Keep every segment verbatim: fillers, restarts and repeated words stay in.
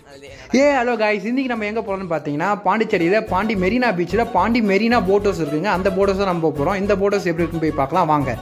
ஏ hello guys, இன்றைக்கி நம்ம எங்கே போகிறோம்னு பார்த்தீங்கன்னா பாண்டிச்சேரியில் பாண்டி மெரினா பீச்சில் பாண்டி மெரினா போட் ஹவுஸ் இருக்குங்க. அந்த போட் ஹவுஸ் தான் நம்ம போகிறோம். இந்த போட் ஹவுஸ் எப்படி இருக்குன்னு போய் பார்க்கலாம் வாங்க.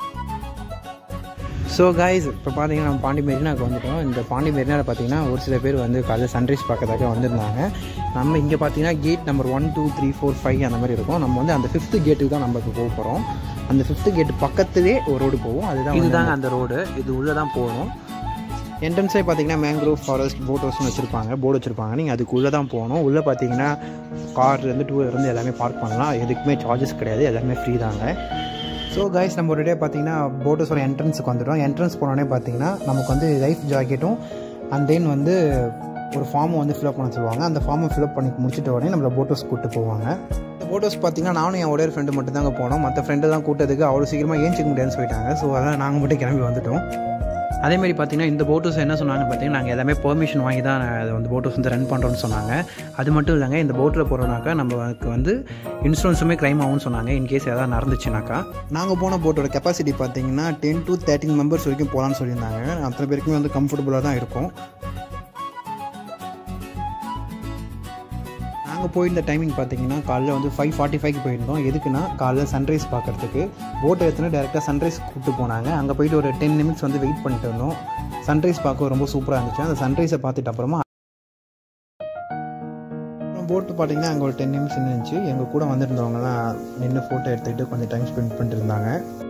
ஸோ காய்ஸ், இப்போ பார்த்தீங்கன்னா நம்ம பாண்டி மெரினாவுக்கு வந்துட்டோம். இந்த பாண்டி மெரினாவில் பார்த்தீங்கன்னா ஒரு சில பேர் வந்து காலையில் சன்ரைஸ் பார்க்கறதுக்காக வந்திருந்தாங்க. நம்ம இங்கே பார்த்தீங்கன்னா gate number one two three four five அந்த மாதிரி இருக்கும். நம்ம வந்து அந்த ஃபிஃப்த்து கேட்டுக்கு தான் நம்ம இப்போ போக போகிறோம். அந்த ஃபிஃப்த்து கேட்டு பக்கத்துலேயே ஒரு ரோடு போகும். அதுதான் இதுதாங்க அந்த ரோடு. இது உள்ளே தான் போகணும். என்ட்ரன்ஸே பார்த்தீங்கன்னா மேங்க்ரோவ் ஃபாரஸ்ட் போட் ஹவுஸ்னு வச்சுருப்பாங்க, போர்டு வச்சுருப்பாங்க. நீங்கள் அதுக்குள்ளே தான் போகணும். உள்ளே பார்த்தீங்கன்னா கார்லேருந்து டூ வீலர்லேருந்து எல்லாமே பார்க் பண்ணலாம். எதுக்குமே சார்ஜஸ் கிடையாது, எல்லாமே ஃப்ரீ தாங்க. ஸோ கைஸ், நம்ம ஒரு டே பார்த்தீங்கன்னா போட் ஹவுஸோட என்ட்ரன்ஸுக்கு வந்துட்டோம். என்ட்ரன்ஸ் போனோடனே பார்த்தீங்கன்னா நமக்கு வந்து லைஃப் ஜாக்கெட்டும் அண்ட் தென் வந்து ஒரு ஃபார்மை வந்து ஃபில்அப் பண்ண சொல்லுவாங்க. அந்த ஃபார்மை ஃபில்அப் பண்ணி முடிச்சிட்ட உடனே நம்மளை போட் ஹவுஸ் கூப்பிட்டு போவாங்க. இந்த போட் ஹவுஸ் பார்த்தீங்கன்னா நானும் என் ஒரே ஃப்ரெண்டு மட்டும் தாங்க போனோம். மற்ற ஃப்ரெண்டு தான் கூட்டத்துக்கு அவ்வளோ சீக்கிரமாக ஏஞ்சிக்க முடியாதுன்னு சொல்லிட்டாங்க. ஸோ அதான் நாங்கள் மட்டும் கிளம்பி வந்துட்டோம். அதேமாதிரி பார்த்தீங்கன்னா இந்த போட் ஹவுஸ் என்ன சொன்னாங்கன்னு பார்த்தீங்கன்னா நாங்கள் எல்லாமே பெர்மிஷன் வாங்கி தான் அதை வந்து போட் ஹவுஸ் வந்து ரன் பண்ணுறோன்னு சொன்னாங்க. அது மட்டும் இல்லைங்க, இந்த போட்டில் போகிறோம்னாக்கா நம்மளுக்கு வந்து இன்சூரன்ஸுமே க்ளைம் ஆகும்னு சொன்னாங்க இன்கேஸ் எதாவது நடந்துச்சுனாக்கா. நாங்கள் போன போட்டோட கெப்பாசிட்டி பார்த்தீங்கன்னா டென் டு தேர்ட்டின் மெம்பர்ஸ் வரைக்கும் போகலான்னு சொல்லியிருந்தாங்க. அத்தனை பேருக்குமே வந்து கம்ஃபர்டபுளாக தான் இருக்கும். நாங்கள் போயிருந்த டைமிங் பார்த்தீங்கன்னா காலைல வந்து ஃபைவ் ஃபார்ட்டி ஃபைவ்க்கு போயிருந்தோம். எதுக்குன்னா காலைல சன்ரைஸ் பார்க்குறதுக்கு போட்டை எடுத்துன்னு டேரெக்டாக சன்ரைஸ் கூப்பிட்டு போனாங்க. அங்கே போயிட்டு ஒரு டென் நிமிட்ஸ் வந்து வெயிட் பண்ணிட்டு இருந்தோம். சன்ரைஸ் பார்க்க ரொம்ப சூப்பராக இருந்துச்சு. அந்த சன்ரைஸை பார்த்துட்டு அப்புறமா போட்டு பார்த்தீங்கன்னா அங்கே ஒரு டென் நிமிஷம் இருந்துச்சு. எங்கள் கூட வந்துருந்தவங்கலாம் நின்று ஃபோட்டோ எடுத்துக்கிட்டு கொஞ்சம் டைம் ஸ்பெண்ட் பண்ணிட்டு இருந்தாங்க.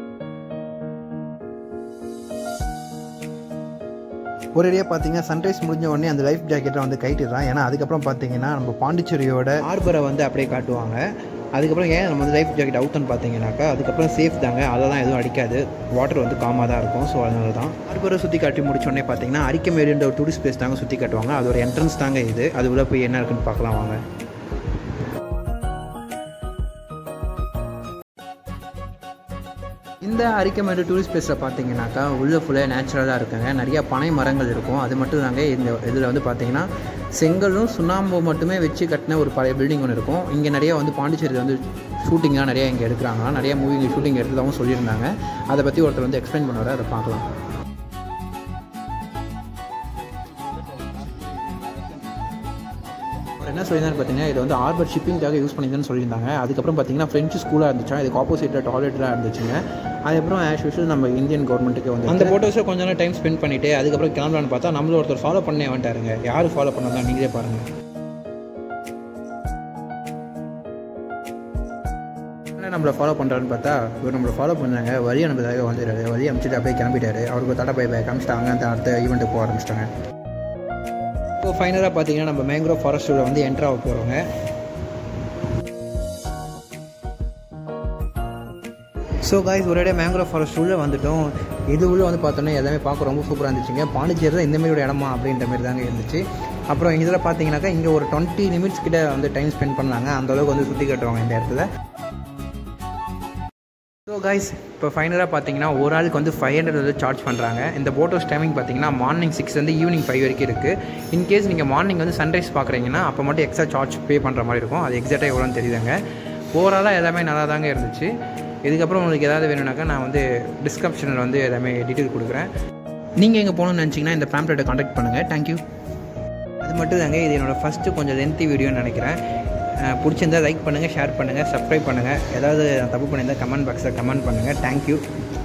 ஒரேடியாக பார்த்தீங்கன்னா சன்ரைஸ் முடிஞ்ச உடனே அந்த லைஃப் ஜாக்கெட்டை வந்து கைட்டுறான். ஏன்னா அதுக்கப்புறம் பார்த்தீங்கன்னா நம்ம பாண்டிச்சேரியோட ஹார்பரை வந்து அப்படியே காட்டுவாங்க. அதுக்கப்புறம் ஏன் நம்ம வந்து லைஃப் ஜாக்கெட் அவுட்னு பார்த்தீங்கன்னாக்கா அதுக்கப்புறம் சேஃப் தாங்க, அதெல்லாம் எதுவும் அடிக்காது, வாட்டர் வந்து காமாக தான் இருக்கும். ஸோ அதனால தான் ஹார்பரை சுற்றி காட்டி முடிச்சோடனே பார்த்தீங்கன்னா அரிக்கமேரின்ற ஒரு டூரிஸ்ட் பிளேஸ் தாங்க சுற்றி காட்டுவாங்க. அதோட என்ட்ரன்ஸ் தாங்க இது. அது உள்ள போய் என்ன இருக்குன்னு பார்க்கலாம் வாங்க. இந்த அரிக்கமேடு டூரிஸ்ட் பிளேஸில் பார்த்தீங்கன்னாக்கா உள்ளே ஃபுல்லாக நேச்சுரலாக இருக்குங்க. நிறையா பனை மரங்கள் இருக்கும். அது மட்டும் தாங்க இந்த இதில் வந்து பார்த்தீங்கன்னா செங்கலும் சுண்ணாம்பு மட்டுமே வச்சு கட்டின ஒரு பழைய பில்டிங் ஒன்று இருக்கும். இங்கே நிறையா வந்து பாண்டிச்சேரியில் வந்து ஷூட்டிங்லாம் நிறையா இங்கே எடுக்கிறாங்க. நிறையா மூவி இங்கே ஷூட்டிங் எடுத்ததாகவும் சொல்லியிருந்தாங்க. அதை பற்றி ஒருத்தர் வந்து எக்ஸ்பிளைன் பண்ணுவார், அதை பார்க்கலாம். என்ன சொல்லியிருந்தாரு பார்த்தீங்கன்னா இது வந்து ஹார்பர் ஷிப்பிங்காக யூஸ் பண்ணியிருந்தேன்னு சொல்லியிருந்தாங்க. அதுக்கப்புறம் பார்த்தீங்கன்னா ஃப்ரெஞ்சு ஸ்கூலாக இருந்துச்சா, இதுக்கு ஆப்போசிட்டில் டாய்லெட்லாம் இருந்துச்சுங்க. அதுக்கப்புறம் ஆஸ் யூஷுவல் நம்ம இந்தியன் கவர்மெண்ட்டுக்கு வந்து அந்த ஃபோட்டோஸில் கொஞ்ச நேரம் டைம் ஸ்பெண்ட் பண்ணிவிட்டு அதுக்கப்புறம் கிளம்பலான்னு பார்த்தா நம்மள ஒருத்தர் ஃபாலோ பண்ணே வந்துட்டாருங்க. யார் ஃபாலோ பண்ணதான் நீங்களே பாருங்கள். நம்மளை ஃபாலோ பண்ணுறான்னு பார்த்தா இவர் நம்மளை ஃபாலோ பண்ணாங்க. வழி அனுப்பதாக வந்துடுறாரு. வழி அனுப்பிச்சிட்டு அப்படியே கிளம்பிட்டாரு. அவருக்கு தடை பை பை காமிச்சிட்டாங்க. அந்த அடுத்த ஈவெண்ட்டுக்கு போக ஆரம்பிச்சிட்டாங்க. இப்போ ஃபைனலாக பார்த்தீங்கன்னா நம்ம மேங்க்ரோவ் ஃபாரஸ்ட்டில் வந்து என்ட்ரு ஆக போகிறோங்க. ஸோ காய்ஸ், ஒரே மேங்க்ரோவ் ஃபாரஸ்ட் உள்ளே வந்துட்டோம். இது உள்ளே வந்து பார்த்தோன்னா எல்லாமே பார்க்க ரொம்ப சூப்பராக இருந்துச்சுங்க. பாண்டிச்சேரி தான் இந்தமாரி ஒரு இடமா அப்படின்ற மாதிரி தாங்க இருந்துச்சு. அப்புறம் இதில் பார்த்தீங்கன்னாக்கா இங்கே ஒரு டுவெண்ட்டி நிமிட்ஸ் கிட்ட வந்து டைம் ஸ்பெண்ட் பண்ணாங்க. அந்தளவுக்கு வந்து சுற்றி காட்டுவாங்க இந்த இடத்துல. ஸோ காய்ஸ், இப்போ ஃபைனலாக பார்த்தீங்கன்னா ஒரு ஆளுக்கு வந்து ஃபைவ் ஹண்ட்ரட் வந்து சார்ஜ் பண்ணுறாங்க. இந்த போட் ஹவுஸ் டைமிங் பார்த்தீங்கன்னா மார்னிங் சிக்ஸ் வந்து ஈவினிங் ஃபைவ் வரைக்கும் இருக்குது. இன்கேஸ் நீங்கள் மார்னிங் வந்து சன்ரைஸ் பார்க்குறீங்கன்னா அப்போ மட்டும் எக்ஸ்ட்ரா சார்ஜ் பே பண்ணுற மாதிரி இருக்கும். அது எக்ஸாக்டாக எவ்வளோன்னு தெரியுதுங்க. ஓவராலாக எல்லாமே நல்லா தாங்க இருந்துச்சு. இதுக்கப்புறம் உங்களுக்கு ஏதாவது வேணும்னாக்கா நான் வந்து டிஸ்கிரிப்ஷனில் வந்து எல்லாமே டீட்டெயில் கொடுக்குறேன். நீங்கள் எங்கே போகணுன்னு நினச்சிங்கன்னா இந்த பேம்ப்ளெட்டை கான்டாக்ட் பண்ணுங்கள். தேங்க்யூ. அது மட்டும் தாங்க, இது என்னோடய ஃபஸ்ட்டு கொஞ்சம் லென்த்தி வீடியோன்னு நினைக்கிறேன். பிடிச்சிருந்தால் லைக் பண்ணுங்கள், ஷேர் பண்ணுங்கள், சப்ஸ்கிரைப் பண்ணுங்கள். ஏதாவது தப்பு பண்ணியிருந்தால் கமெண்ட் பாக்ஸில் கமெண்ட் பண்ணுங்கள். தேங்க்யூ.